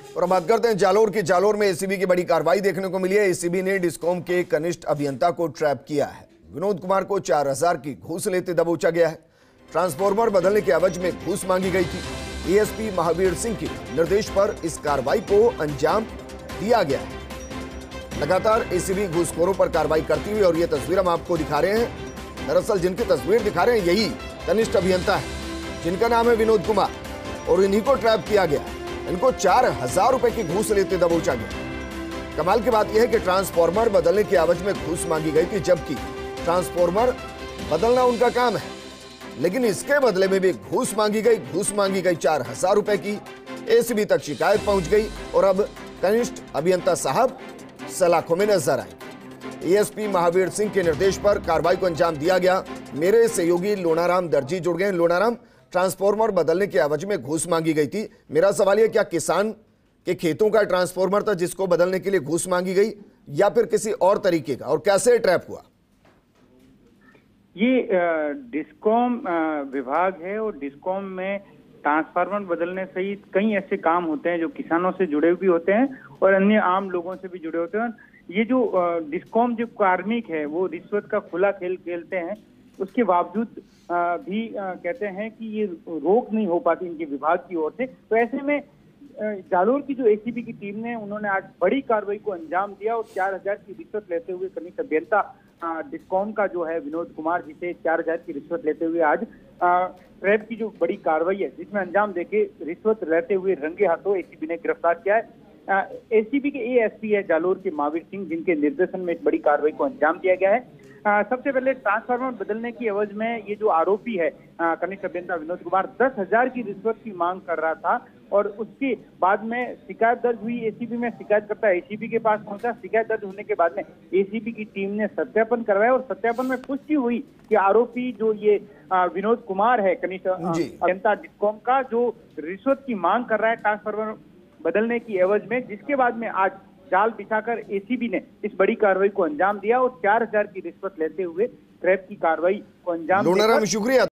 और अब बात करते हैं जालोर की। जालोर में एसीबी की बड़ी कार्रवाई देखने को मिली है। एसीबी ने डिस्कॉम के कनिष्ठ अभियंता को ट्रैप किया है। विनोद कुमार को 4000 की घूस लेते दबोचा गया है। ट्रांसफार्मर बदलने के एवज में घूस मांगी गई थी। एएसपी महावीर सिंह के निर्देश पर इस कार्रवाई को अंजाम दिया गया है। लगातार एसीबी घूसखोरों पर कार्रवाई करती हुई, और ये तस्वीर हम आपको दिखा रहे हैं। दरअसल जिनकी तस्वीर दिखा रहे हैं यही कनिष्ठ अभियंता है, जिनका नाम है विनोद कुमार, और इन्हीं को ट्रैप किया गया। इनको 4000 रुपए की घूस लेते दबोचा गया। कमाल की बात यह है कि ट्रांसफार्मर बदलने के एवज में घूस मांगी गई थी, जबकि ट्रांसफार्मर बदलना उनका काम है, लेकिन इसके बदले में भी घूस मांगी गई। घूस मांगी गई 4000 रुपए की। एसीबी तक शिकायत पहुंच गई और अब कनिष्ठ अभियंता साहब सलाखों में नजर आए। एएसपी महावीर सिंह के निर्देश पर कार्रवाई को अंजाम दिया गया। मेरे सहयोगी लोनाराम दर्जी जुड़ गए। लोनाराम, ट्रांसफार्मर बदलने के एवज में घूस मांगी गई थी। मेरा सवाल यह, क्या किसान के खेतों का ट्रांसफार्मर था जिसको बदलने के लिए घूस मांगी गई, या फिर किसी और तरीके का, और कैसे ट्रैप हुआ? ये डिस्कॉम विभाग है और डिस्कॉम में ट्रांसफार्मर बदलने सहित कई ऐसे काम होते हैं जो किसानों से जुड़े भी होते हैं और अन्य आम लोगों से भी जुड़े होते हैं। ये जो डिस्कॉम जो कार्मिक है वो रिश्वत का खुला खेल खेलते हैं, उसके बावजूद भी कहते हैं कि ये रोक नहीं हो पाती इनके विभाग की ओर से। तो ऐसे में जालोर की जो एसीबी की टीम ने, उन्होंने आज बड़ी कार्रवाई को अंजाम दिया और 4000 की रिश्वत लेते हुए कनिष्ठ अभियंता डिस्कॉम का जो है विनोद कुमार जी से 4000 की रिश्वत लेते हुए आज ट्रैप की जो बड़ी कार्रवाई है, जिसमें अंजाम देके रिश्वत लेते हुए रंगे हाथों एसीबी ने गिरफ्तार किया है। एसीबी के एएसपी है जालोर के महावीर सिंह, जिनके निर्देशन में इस बड़ी कार्रवाई को अंजाम दिया गया है। सबसे पहले ट्रांसफार्मर बदलने की एवज में ये जो आरोपी है कनिष्ठ अभियंता विनोद कुमार 10,000 की रिश्वत की मांग कर रहा था, और उसके बाद में शिकायत दर्ज हुई। एसीबी में शिकायतकर्ता एसीबी के पास पहुंचा। शिकायत दर्ज होने के बाद में एसीबी की टीम ने सत्यापन करवाया और सत्यापन में पुष्टि हुई कि आरोपी जो ये विनोद कुमार है कनिष्ठ अभियंता डिस्कॉम का, जो रिश्वत की मांग कर रहा है ट्रांसफार्मर बदलने की एवज में, जिसके बाद में आज जाल बिछाकर एसीबी ने इस बड़ी कार्रवाई को अंजाम दिया और 4000 की रिश्वत लेते हुए ट्रैप की कार्रवाई को अंजाम दिया। शुक्रिया।